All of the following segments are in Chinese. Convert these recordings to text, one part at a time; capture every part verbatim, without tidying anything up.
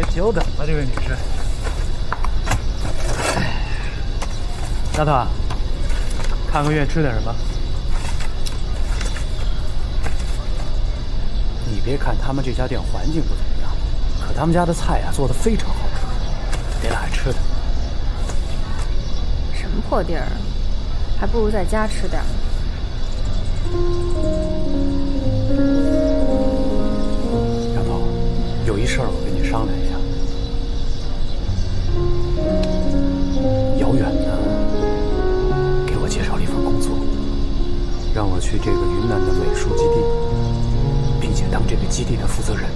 久等了，这位女士。丫头，看个院吃点什么？你别看他们这家店环境不怎么样，可他们家的菜呀、啊、做的非常好吃，给俩爱吃的。 什么破地儿，还不如在家吃点。 丫头，有一事儿我跟你商量一下。遥远呢，给我介绍了一份工作，让我去这个云南的美术基地，并且当这个基地的负责人。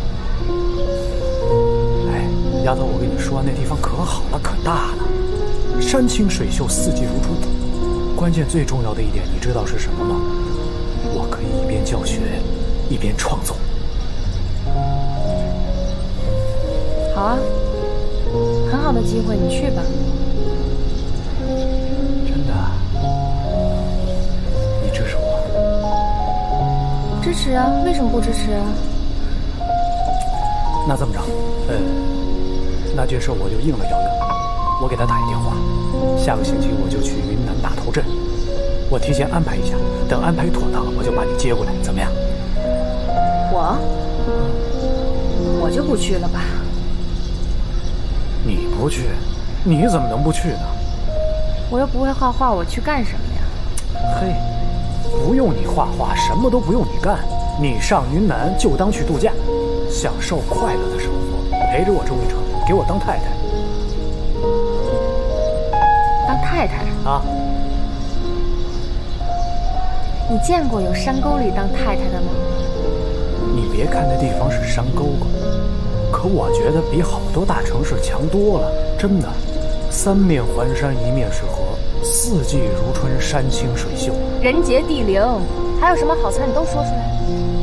哎，丫头，我跟你说，那地方可好了，可大了，山清水秀，四季如春。关键最重要的一点，你知道是什么吗？我可以一边教学，一边创作。 好啊，很好的机会，你去吧。 真的？你支持我？ 支持啊，为什么不支持啊？ 那这么着，呃，那这事我就应了遥远，我给他打一电话，下个星期我就去云南大头镇，我提前安排一下，等安排妥当了，我就把你接过来，怎么样？ 我，我就不去了吧。 你不去，你怎么能不去呢？ 我又不会画画，我去干什么呀？ 嘿，不用你画画，什么都不用你干，你上云南就当去度假，享受快乐的生活，陪着我周一成，给我当太太。 当太太啊？ 你见过有山沟里当太太的吗？ 你别看那地方是山沟沟，可我觉得比好多大城市强多了，真的。三面环山，一面是河，四季如春，山清水秀， 人杰地灵，还有什么好词你都说出来。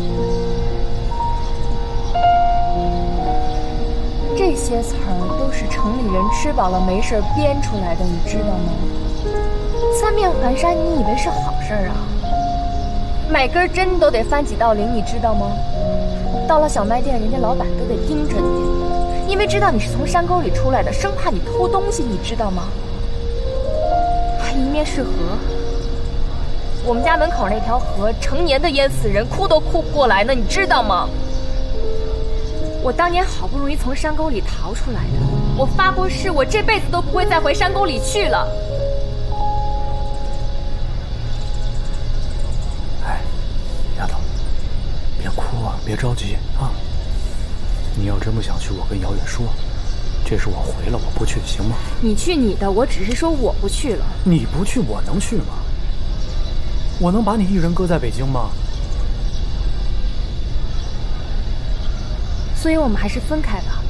这些词儿都是城里人吃饱了没事编出来的，你知道吗？三面环山，你以为是好事儿啊？买根针都得翻几道鳞，你知道吗？到了小卖店，人家老板都得盯着你，因为知道你是从山沟里出来的，生怕你偷东西，你知道吗？还一面是河，我们家门口那条河成年的淹死人，哭都哭不过来呢，你知道吗？我当年好不容易从山沟里逃出来的，我发过誓，我这辈子都不会再回山沟里去了。 哎，丫头，别哭啊，别着急啊。你要真不想去，我跟遥远说，这事我回了，我不去，行吗？ 你去你的，我只是说我不去了。 你不去，我能去吗？我能把你一人搁在北京吗？ 所以我们还是分开吧。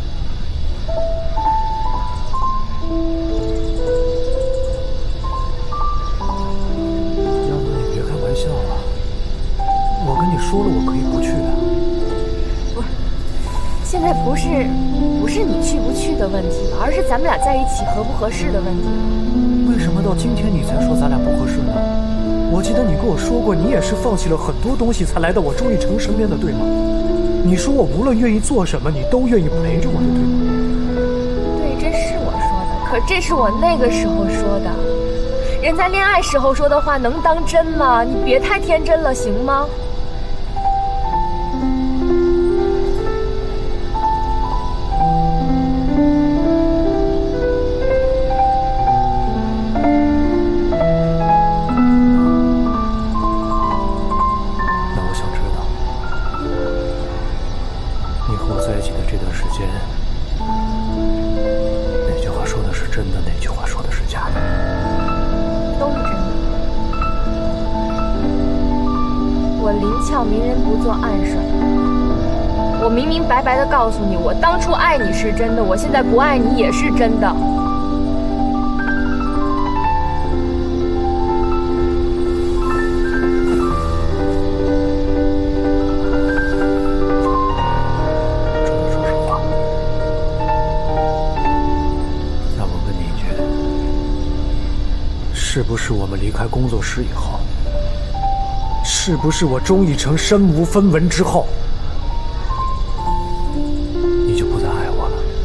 丫头，你别开玩笑啊！我跟你说了，我可以不去的。 不是，现在不是不是你去不去的问题了，而是咱们俩在一起合不合适的问题。 为什么到今天你才说咱俩不合适呢？我记得你跟我说过，你也是放弃了很多东西才来到我周一成身边的，对吗？你说我无论愿意做什么，你都愿意陪着我的，对吗？ 对，这是我说的，可这是我那个时候说的。人在恋爱时候说的话能当真吗？你别太天真了，行吗？白白的告诉你，我当初爱你是真的，我现在不爱你也是真的。 说实话，那我问你一句，是不是我们离开工作室以后，是不是我周一成身无分文之后，你就不再爱我了？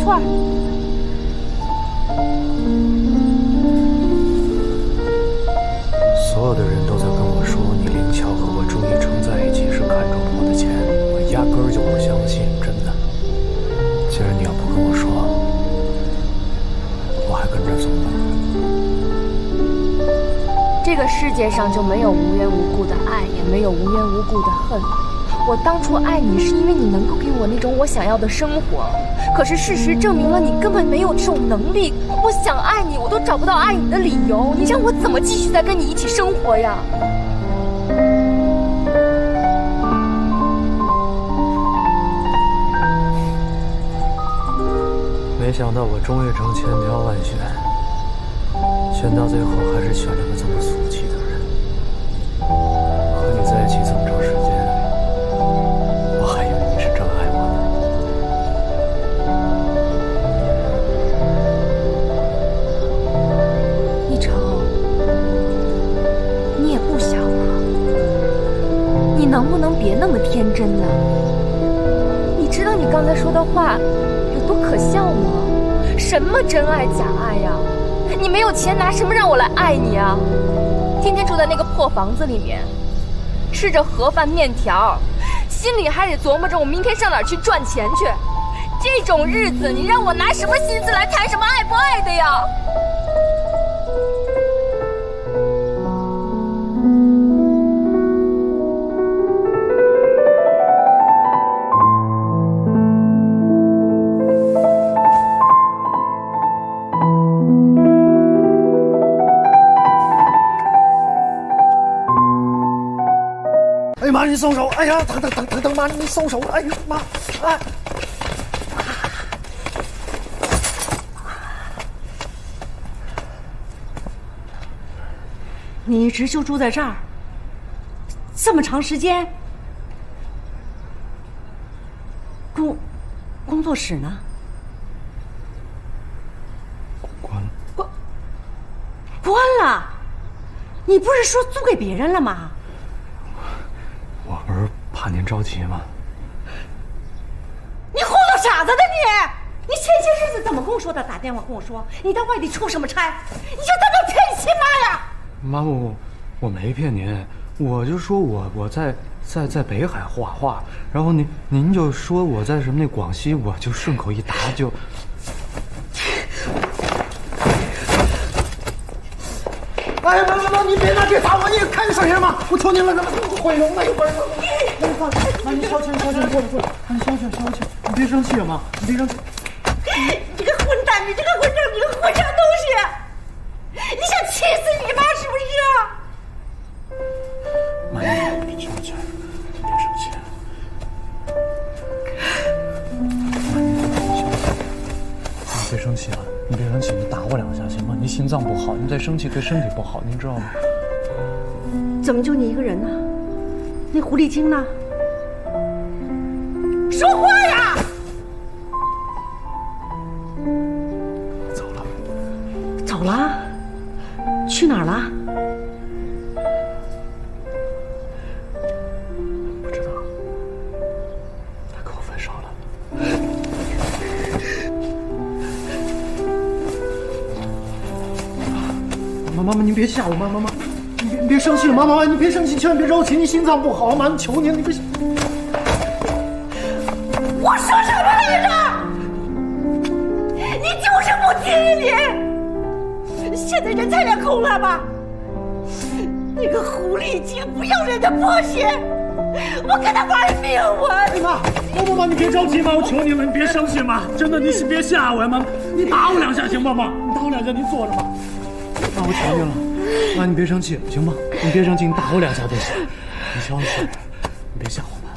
错。 所有的人都在跟我说，你灵巧和我周一成在一起是看中了我的钱，我压根儿就不相信，真的。既然你要不跟我说，我还跟着走吗？ 这个世界上就没有无缘无故的爱，也没有无缘无故的恨。我当初爱你是因为你能够给我那种我想要的生活，可是事实证明了你根本没有这种能力。我想爱你，我都找不到爱你的理由，你让我怎么继续再跟你一起生活呀？ 没想到我终于成千挑万选，选到最后还是选了个这么俗气的人。和你在一起这么长时间，我还以为你是真爱我呢。 一成，你也不想了，你能不能别那么天真呢？你知道你刚才说的话有多可笑吗？什么真爱假爱呀？你没有钱，拿什么让我来爱你啊？天天住在那个破房子里面，吃着盒饭面条，心里还得琢磨着我明天上哪儿去赚钱去。这种日子，你让我拿什么心思来谈什么爱不爱的呀？ 妈，你松手！哎呀，疼疼疼疼疼！妈，你松手！哎呀妈！哎， 你一直就住在这儿，这么长时间？工工作室呢？ 关了。 关关了？你不是说租给别人了吗？ 我不是怕您着急吗？ 你糊弄傻子呢你！你前些日子怎么跟我说的？打电话跟我说你到外地出什么差？你就当个骗亲妈呀！ 妈，我我没骗您，我就说我我在在在北海画画，然后您您就说我在什么那广西，我就顺口一答就。 哎，妈妈妈，你别拿这打我，你看你省心吗？我求您了，我毁容了一会儿。妈，你放心，妈，你消气消气，过来过来，妈，你消气消气，你别生气啊，妈，你别生气。 你这个混蛋，你这个混账，你个混账东西！你想气死你妈是不是？ 妈，你别生气，你别生气。妈，你别生气了，你别生气，你打我两下行吗？你心脏不好，你再生气对身体不好，您知道吗？ 怎么就你一个人呢？那狐狸精呢？说话呀！ 走了。 走了？去哪儿了？ 不知道。他跟我分手了。 妈妈妈，您别吓我，妈妈妈，你别你别生气，妈妈妈，你别生气，千万别着急，你心脏不好，妈，你求您，你别。 我说什么来着？你就是不听你！现在人财两空了吧？那个狐狸精不要人的破鞋，我跟他玩命我！ 哎妈，妈妈妈，你别着急，妈，我求您了，你别生气，妈，真的，你别吓我呀，妈，你打我两下行吗，妈？你打我两下，您坐着吧。妈，我求您了，妈，你别生气，行吗？你别生气，你打我两下都行。你消气，你别吓我妈。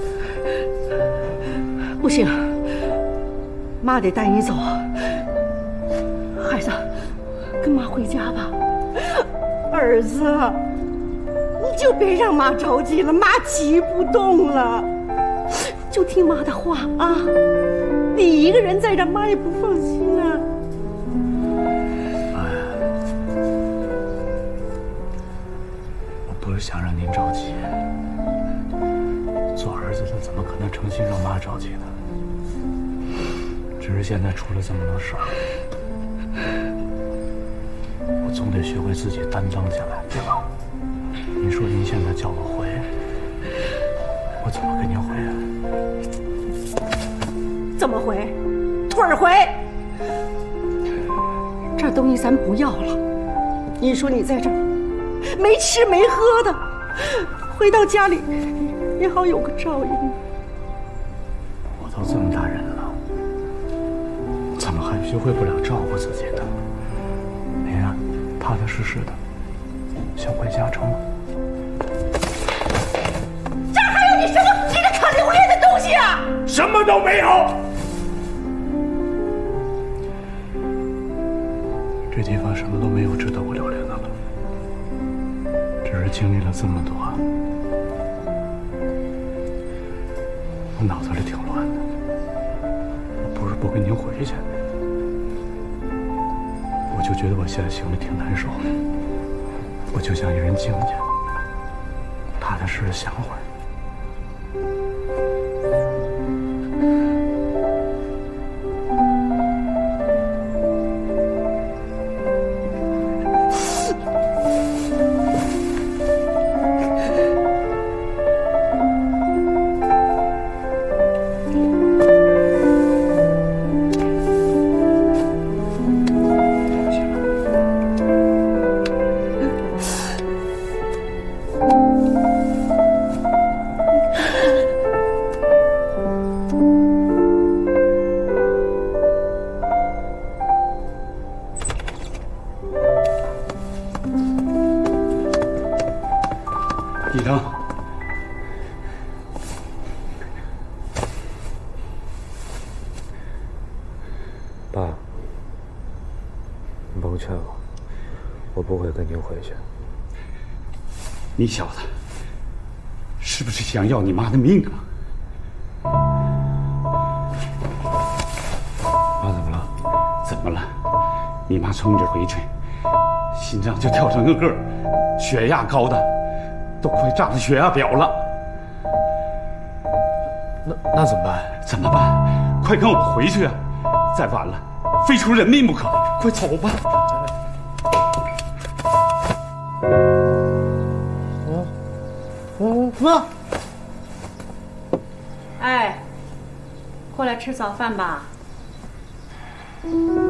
不行，妈得带你走。孩子，跟妈回家吧。儿子，你就别让妈着急了，妈急不动了。就听妈的话啊！你一个人在这，妈也不放心啊。 不是想让您着急，做儿子的怎么可能诚心让妈着急呢？只只是现在出了这么多事儿，我总得学会自己担当起来，对吧？您说您现在叫我回，我怎么跟您回啊？ 怎么回？腿儿回。这东西咱不要了。你说你在这儿没吃没喝的，回到家里也好有个照应。 我都这么大人了，怎么还学会不了照顾自己呢？您啊，踏踏实实的，想回家成吗？ 这儿还有你什么值得可留恋的东西啊？ 什么都没有。 这地方什么都没有值得我留恋的了，只是经历了这么多，我脑子里挺乱的。我不是不跟您回去，我就觉得我现在心里挺难受的，我就想一人静静，踏踏实实想会儿。 一灯， 爸，你甭劝我，我不会跟您回去。 你小子是不是想要你妈的命啊？ 妈怎么了？ 怎么了？你妈从你这回去，心脏就跳成个个儿，血压高的都快炸到血压表了。 那那怎么办？ 怎么办？快跟我回去啊！再晚了，非出人命不可！快走吧。 妈，哎，过来吃早饭吧。